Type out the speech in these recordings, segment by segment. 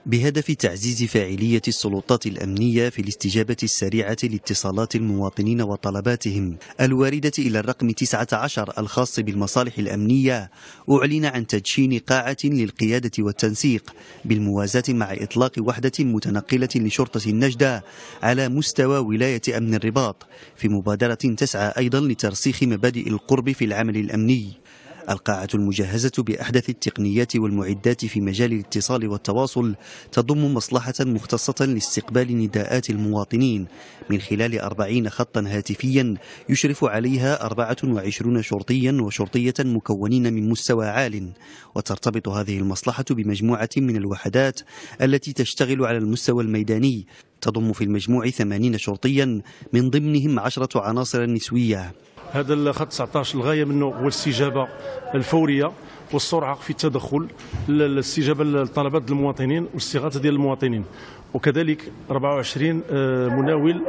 بهدف تعزيز فاعلية السلطات الأمنية في الاستجابة السريعة لاتصالات المواطنين وطلباتهم الواردة إلى الرقم 19 الخاص بالمصالح الأمنية، أعلن عن تدشين قاعة للقيادة والتنسيق بالموازاة مع إطلاق وحدة متنقلة لشرطة النجدة على مستوى ولاية أمن الرباط، في مبادرة تسعى أيضا لترسيخ مبادئ القرب في العمل الأمني. القاعة المجهزة بأحدث التقنيات والمعدات في مجال الاتصال والتواصل تضم مصلحة مختصة لاستقبال نداءات المواطنين من خلال 40 خطا هاتفيا يشرف عليها 24 شرطيا وشرطية مكونين من مستوى عال. وترتبط هذه المصلحة بمجموعة من الوحدات التي تشتغل على المستوى الميداني، تضم في المجموع 80 شرطيا من ضمنهم 10 عناصر نسوية. هذا الخط 19 الغايه منه هو الاستجابه الفوريه والسرعه في التدخل، الاستجابه لطلبات المواطنين والاستغاثه ديال المواطنين، وكذلك 24 مناول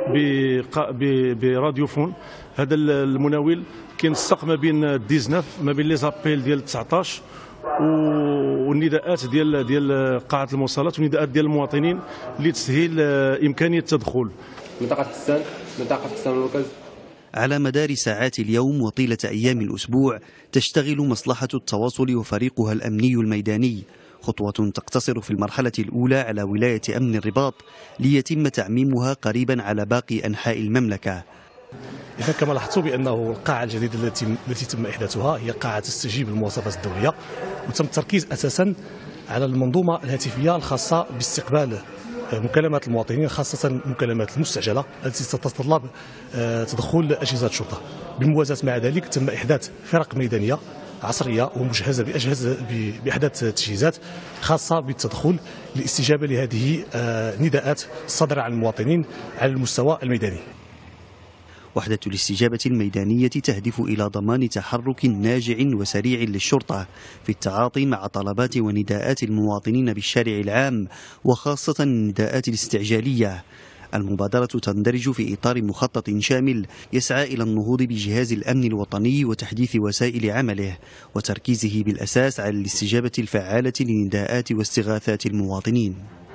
براديوفون. هذا المناول كينسق ما بين 19 ما بين لي زابيل ديال 19 والنداءات ديال قاعه المواصلات والنداءات ديال المواطنين لتسهيل امكانيه التدخل. منطقه حسان المركز. على مدار ساعات اليوم وطيلة أيام الأسبوع تشتغل مصلحة التواصل وفريقها الأمني الميداني، خطوة تقتصر في المرحلة الأولى على ولاية أمن الرباط ليتم تعميمها قريبا على باقي أنحاء المملكة. إذا كما لاحظتوا بأنه القاعة الجديدة التي تم إحداثها هي قاعة تستجيب للمواصفات الدولية، وتم التركيز أساسا على المنظومة الهاتفية الخاصة باستقبال مكالمات المواطنين، خاصة المكالمات المستعجلة التي تتطلب تدخل أجهزة الشرطة. بالموازاة مع ذلك تم إحداث فرق ميدانية عصرية ومجهزة بأحدث التجهيزات خاصة بالتدخل للاستجابة لهذه النداءات الصادرة عن المواطنين على المستوى الميداني. وحدة الاستجابة الميدانية تهدف إلى ضمان تحرك ناجع وسريع للشرطة في التعاطي مع طلبات ونداءات المواطنين بالشارع العام، وخاصة النداءات الاستعجالية. المبادرة تندرج في إطار مخطط شامل يسعى إلى النهوض بجهاز الأمن الوطني وتحديث وسائل عمله، وتركيزه بالأساس على الاستجابة الفعالة لنداءات واستغاثات المواطنين.